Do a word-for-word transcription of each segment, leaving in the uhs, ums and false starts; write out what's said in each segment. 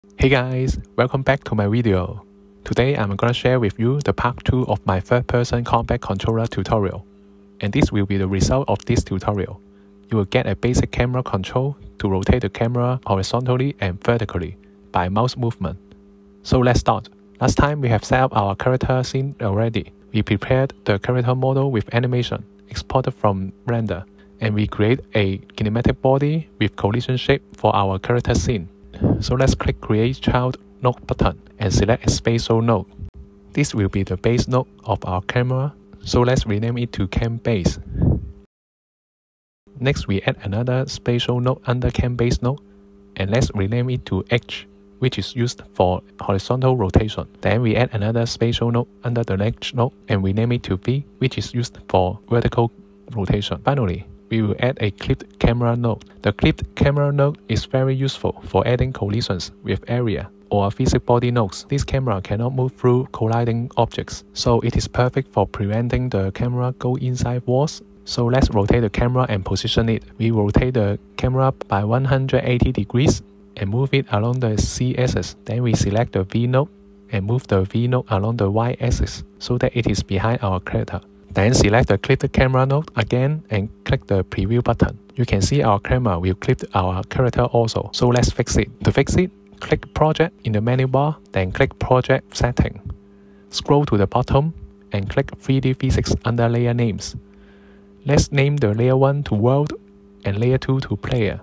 Hey guys, welcome back to my video. Today I'm gonna share with you the part two of my third-person combat controller tutorial. And this will be the result of this tutorial. You will get a basic camera control to rotate the camera horizontally and vertically by mouse movement. So let's start. Last time we have set up our character scene already. We prepared the character model with animation, exported from render, and we create a kinematic body with collision shape for our character scene. So let's click Create Child Node button and select a spatial node. This will be the base node of our camera, so let's rename it to Cam Base. Next we add another spatial node under Cam Base node, and let's rename it to H, which is used for horizontal rotation. Then we add another spatial node under the H node and rename it to V, which is used for vertical rotation. Finally, we will add a clipped camera node. The clipped camera node is very useful for adding collisions with area or physics body nodes. This camera cannot move through colliding objects, so it is perfect for preventing the camera go inside walls. So let's rotate the camera and position it. We rotate the camera by one hundred eighty degrees and move it along the Z-axis. Then we select the V node and move the V node along the Y-axis so that it is behind our character. Then select the clipped camera node again and click the preview button. You can see our camera will clip our character also. So let's fix it. To fix it, click Project in the menu bar, then click Project Setting. Scroll to the bottom and click three D Physics under Layer Names. Let's name the Layer one to World and Layer two to Player.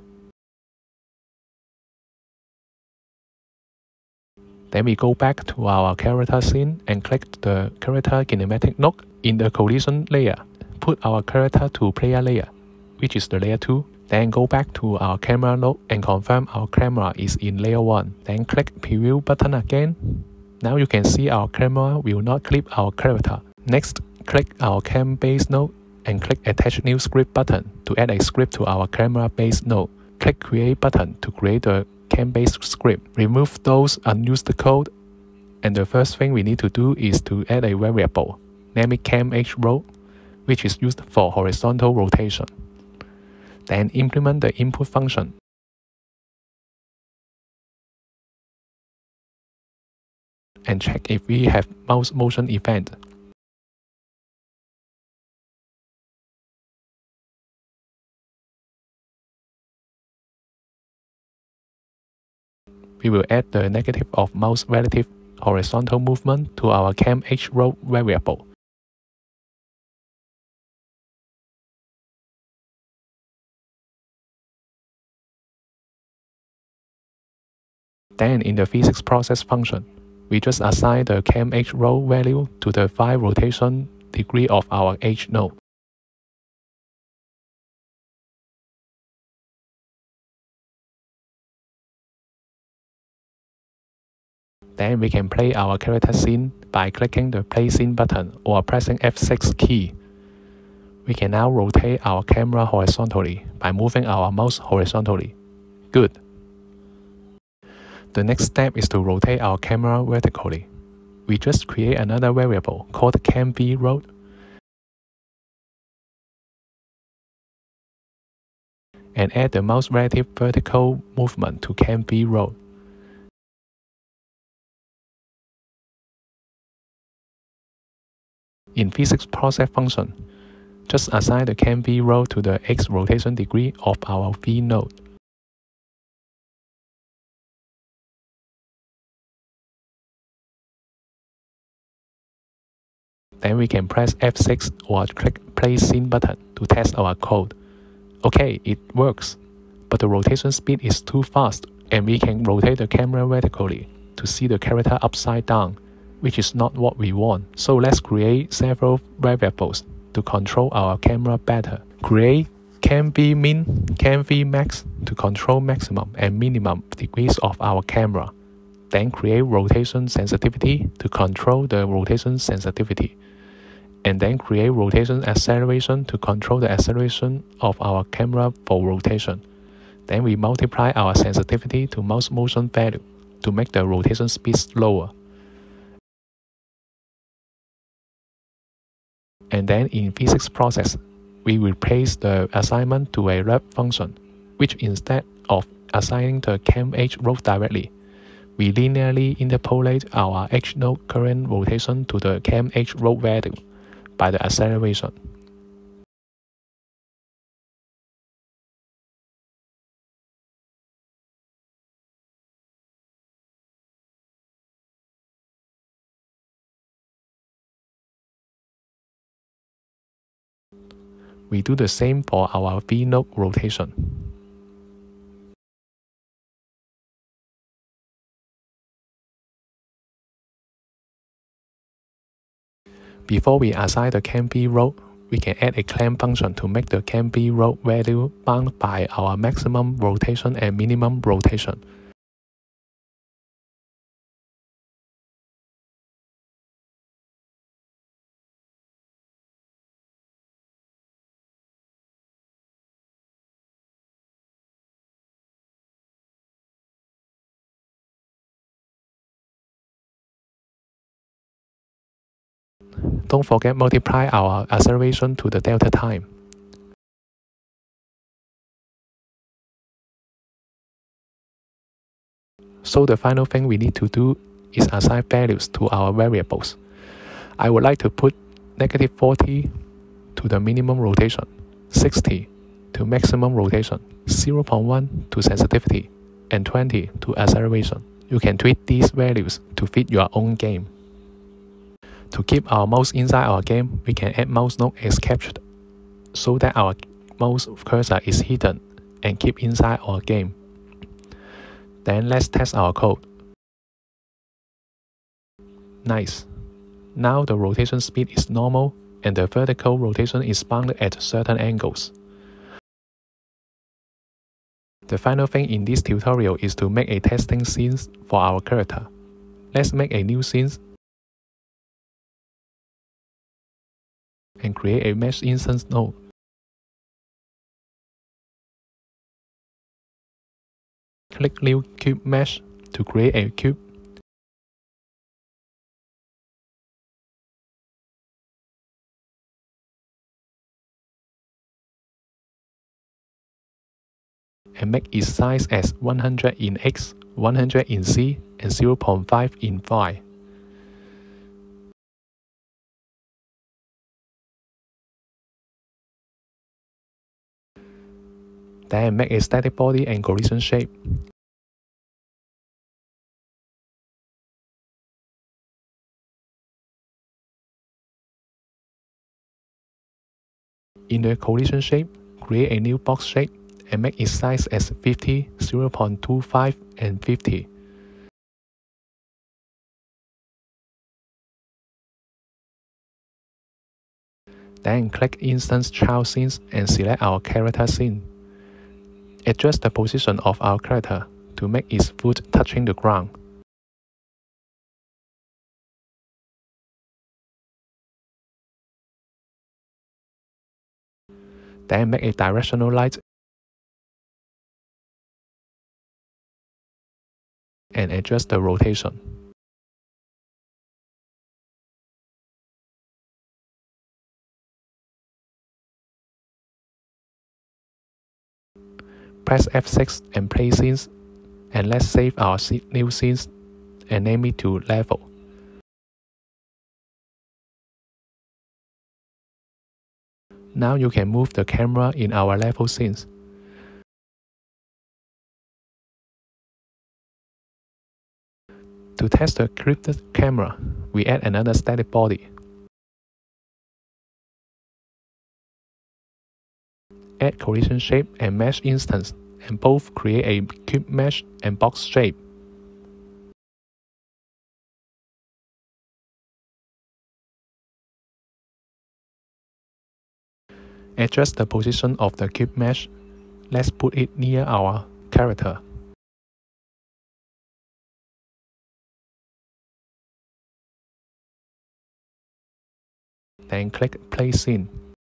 Then we go back to our character scene and click the character kinematic node. In the collision layer, put our character to player layer, which is the layer two. Then go back to our camera node and confirm our camera is in layer one. Then click preview button again. Now you can see our camera will not clip our character. Next, click our cam base node and click attach new script button to add a script to our camera base node. Click create button to create the cam base script. Remove those unused code, and the first thing we need to do is to add a variable. Name it camHrow, which is used for horizontal rotation. Then implement the input function. And check if we have mouse motion event. We will add the negative of mouse relative horizontal movement to our camHrow variable. Then in the physics process function, we just assign the camHrow value to the five rotation degree of our H node. Then we can play our character scene by clicking the play scene button or pressing F six key. We can now rotate our camera horizontally by moving our mouse horizontally. Good. The next step is to rotate our camera vertically. We just create another variable called camVrow and add the mouse relative vertical movement to camVrow. In physics process function, just assign the camVrow to the X rotation degree of our V node. Then we can press F six or click Play Scene button to test our code. Okay, it works, but the rotation speed is too fast, and we can rotate the camera vertically to see the character upside down, which is not what we want. So let's create several variables to control our camera better. Create camVmin, camVmax to control maximum and minimum degrees of our camera. Then create rotation sensitivity to control the rotation sensitivity. And then create rotation acceleration to control the acceleration of our camera for rotation. Then we multiply our sensitivity to mouse motion value to make the rotation speed slower. And then in physics process, we replace the assignment to a wrap function, which instead of assigning the camHrow directly, we linearly interpolate our H node current rotation to the cam H road value by the acceleration. We do the same for our V node rotation. Before we assign the cam V road, we can add a clamp function to make the cam V road value bound by our maximum rotation and minimum rotation. Don't forget multiply our acceleration to the delta time. So the final thing we need to do is assign values to our variables. I would like to put negative forty to the minimum rotation, sixty to maximum rotation, zero point one to sensitivity, and twenty to acceleration. You can tweak these values to fit your own game. To keep our mouse inside our game, we can add mouse node as captured, so that our mouse cursor is hidden and keep inside our game. Then let's test our code. Nice. Now the rotation speed is normal and the vertical rotation is bounded at certain angles. The final thing in this tutorial is to make a testing scene for our character. Let's make a new scene and create a mesh instance node. Click New Cube Mesh to create a cube. And make its size as one hundred in X, one hundred in Z, and zero point five in Y. Then make a static body and collision shape. In the collision shape, create a new box shape and make its size as fifty, zero point two five, and fifty. Then click Instance Child Scenes and select our character scene. Adjust the position of our character to make its foot touching the ground. Then make a directional light and adjust the rotation. Press F six and play scenes, and let's save our new scenes and name it to level. Now you can move the camera in our level scenes. To test the crypted camera, we add another static body. Add collision shape and mesh instance, and both create a cube mesh and box shape. Adjust the position of the cube mesh. Let's put it near our character. Then click Play Scene.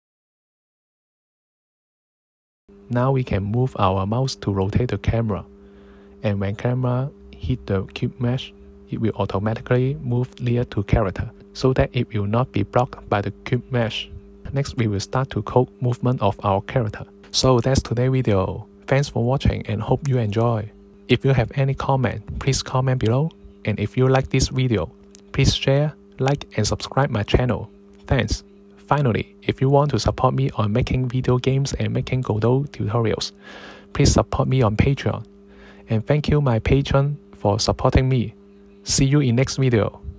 Now we can move our mouse to rotate the camera, and when camera hit the cube mesh, it will automatically move near to character, so that it will not be blocked by the cube mesh. Next, we will start to code movement of our character. So that's today's video. Thanks for watching and hope you enjoy. If you have any comment, please comment below. And if you like this video, please share, like, and subscribe my channel. Thanks. Finally, if you want to support me on making video games and making Godot tutorials, please support me on Patreon. And thank you my patron for supporting me. See you in next video.